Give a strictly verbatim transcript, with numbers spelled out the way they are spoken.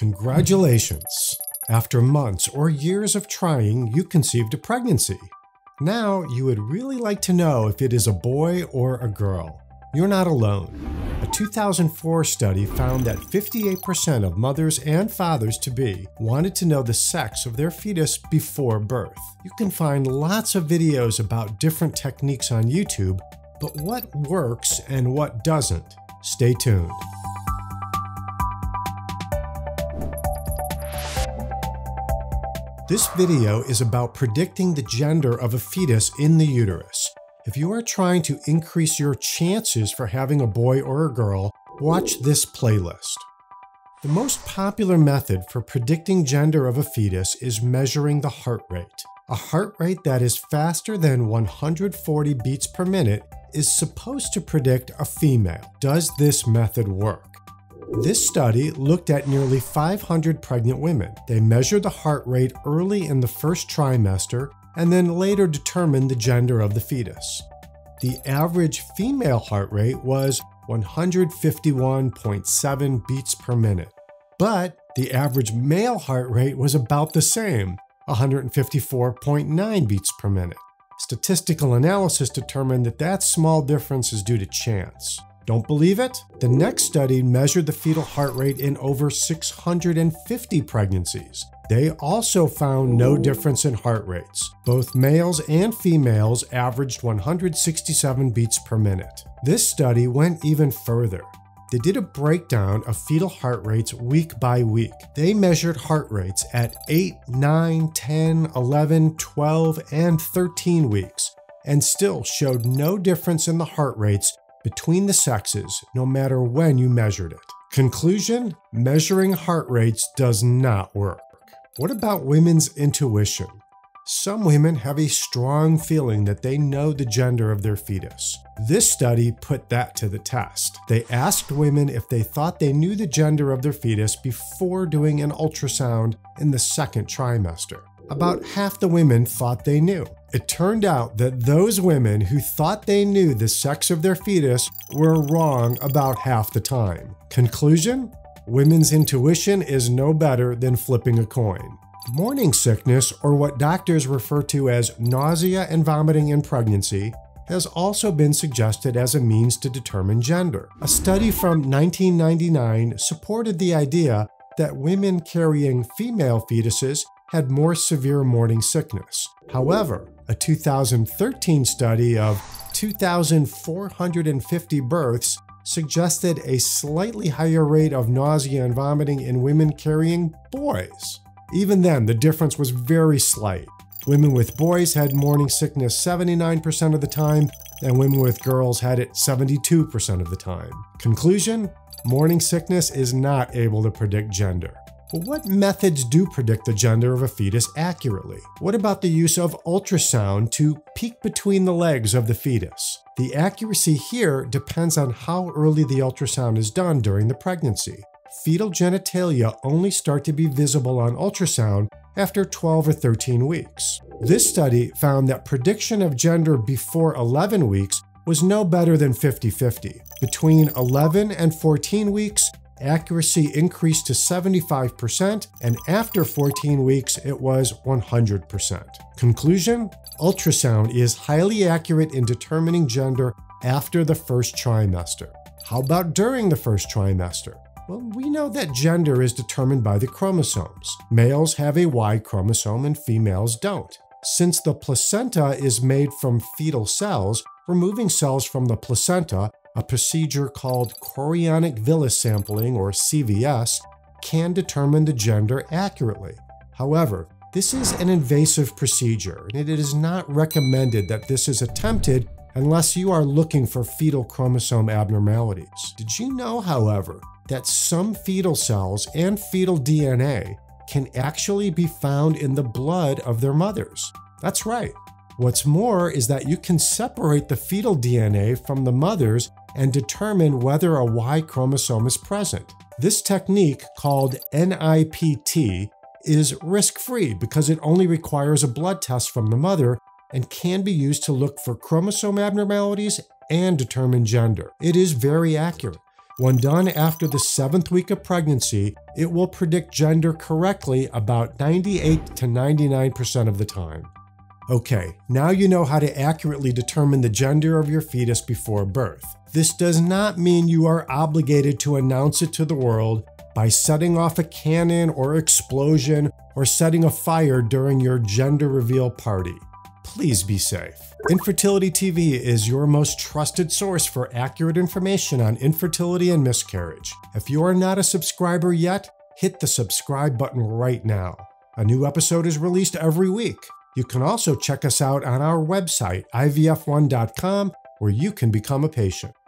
Congratulations! After months or years of trying, you conceived a pregnancy. Now, you would really like to know if it is a boy or a girl. You're not alone. A two thousand four study found that fifty-eight percent of mothers and fathers-to-be wanted to know the sex of their fetus before birth. You can find lots of videos about different techniques on YouTube, but what works and what doesn't? Stay tuned. This video is about predicting the gender of a fetus in the uterus. If you are trying to increase your chances for having a boy or a girl, watch this playlist. The most popular method for predicting gender of a fetus is measuring the heart rate. A heart rate that is faster than one hundred forty beats per minute is supposed to predict a female. Does this method work? This study looked at nearly five hundred pregnant women. They measured the heart rate early in the first trimester and then later determined the gender of the fetus. The average female heart rate was one hundred fifty-one point seven beats per minute, but the average male heart rate was about the same, one hundred fifty-four point nine beats per minute. Statistical analysis determined that that small difference is due to chance. Don't believe it? The next study measured the fetal heart rate in over six hundred fifty pregnancies. They also found no difference in heart rates. Both males and females averaged one hundred sixty-seven beats per minute. This study went even further. They did a breakdown of fetal heart rates week by week. They measured heart rates at eight, nine, ten, eleven, twelve, and thirteen weeks, and still showed no difference in the heart rates between the sexes, no matter when you measured it. Conclusion: measuring heart rates does not work. What about women's intuition? Some women have a strong feeling that they know the gender of their fetus. This study put that to the test. They asked women if they thought they knew the gender of their fetus before doing an ultrasound in the second trimester. About half the women thought they knew. It turned out that those women who thought they knew the sex of their fetus were wrong about half the time. Conclusion? Women's intuition is no better than flipping a coin. Morning sickness, or what doctors refer to as nausea and vomiting in pregnancy, has also been suggested as a means to determine gender. A study from nineteen ninety-nine supported the idea that women carrying female fetuses had more severe morning sickness. However, a two thousand thirteen study of two thousand four hundred fifty births suggested a slightly higher rate of nausea and vomiting in women carrying boys. Even then, the difference was very slight. Women with boys had morning sickness seventy-nine percent of the time, and women with girls had it seventy-two percent of the time. Conclusion: morning sickness is not able to predict gender. But what methods do predict the gender of a fetus accurately? What about the use of ultrasound to peek between the legs of the fetus? The accuracy here depends on how early the ultrasound is done during the pregnancy. Fetal genitalia only start to be visible on ultrasound after twelve or thirteen weeks. This study found that prediction of gender before eleven weeks was no better than fifty fifty. Between eleven and fourteen weeks, accuracy increased to seventy-five percent, and after fourteen weeks, it was one hundred percent. Conclusion: ultrasound is highly accurate in determining gender after the first trimester. How about during the first trimester? Well, we know that gender is determined by the chromosomes. Males have a Y chromosome and females don't. Since the placenta is made from fetal cells, removing cells from the placenta, a procedure called chorionic villus sampling, or C V S, can determine the gender accurately. However, this is an invasive procedure, and it is not recommended that this is attempted unless you are looking for fetal chromosome abnormalities. Did you know, however, that some fetal cells and fetal D N A can actually be found in the blood of their mothers? That's right. What's more is that you can separate the fetal D N A from the mother's and determine whether a Y chromosome is present. This technique, called N I P T, is risk-free because it only requires a blood test from the mother and can be used to look for chromosome abnormalities and determine gender. It is very accurate. When done after the seventh week of pregnancy, it will predict gender correctly about ninety-eight to ninety-nine percent of the time. Okay, now you know how to accurately determine the gender of your fetus before birth. This does not mean you are obligated to announce it to the world by setting off a cannon or explosion or setting a fire during your gender reveal party. Please be safe. Infertility T V is your most trusted source for accurate information on infertility and miscarriage. If you are not a subscriber yet, hit the subscribe button right now. A new episode is released every week. You can also check us out on our website, I V F one dot com, where you can become a patient.